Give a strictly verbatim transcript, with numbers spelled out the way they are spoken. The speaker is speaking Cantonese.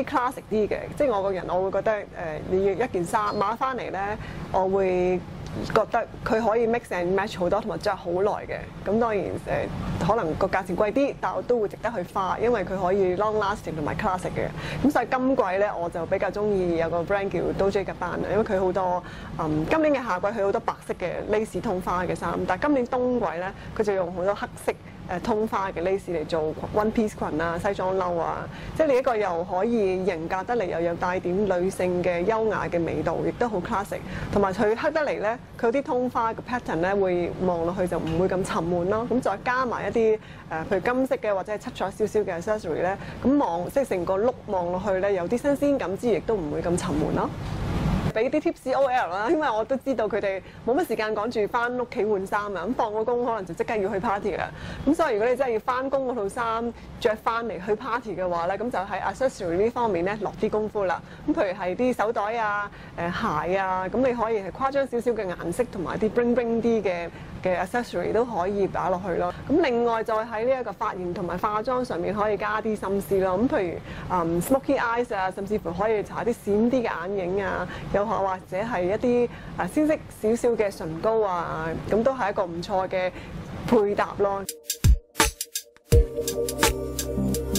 啲 classic 啲嘅，即係我個人我會覺得誒、呃，你要一件衫買翻嚟咧，我會覺得佢可以 mix and match 好多，同埋着好耐嘅。咁當然誒、呃，可能個價錢貴啲，但我都會值得去花，因為佢可以 long lasting 同埋 classic 嘅。咁所以今季咧，我就比較中意有個 brand 叫 Dolce Gabbana，因為佢好多嗯今年嘅夏季佢好多白色嘅 lace 通花嘅衫，但係今年冬季咧，佢就用好多黑色誒通花嘅 lace 嚟做 one piece 裙啊、西裝褸啊，即係你一個又可以型格得嚟，又有帶點女性嘅優雅嘅味道，亦都好 classic。同埋佢黑得嚟咧，佢啲通花嘅 pattern 咧會望落去就唔會咁沉悶咯。咁再加埋一啲誒，譬如金色嘅或者係七彩少少嘅 accessory 咧，咁望即係成個 look 望落去咧，有啲新鮮感之餘，亦都唔會咁沉悶咯。俾啲 tips O L 啦，因為我都知道佢哋冇乜時間趕住翻屋企換衫啊，咁放個工可能就即刻要去 party 啦。咁所以如果你真係要翻工嗰套衫着翻嚟去 party 嘅話咧，咁就喺 accessory 呢方面咧落啲功夫啦。咁譬如係啲手袋啊、誒鞋啊，咁你可以係誇張少少嘅顏色同埋啲 bling bling 啲嘅嘅 accessory 都可以擺落去咯。咁另外再喺呢一個髮型同埋化妝上面可以加啲心思咯。咁譬如嗯 smoky eyes 啊，甚至乎可以搽啲閃啲嘅眼影啊，有或者係一啲啊鮮色少少嘅唇膏啊，咁都係一個唔錯嘅配搭咯。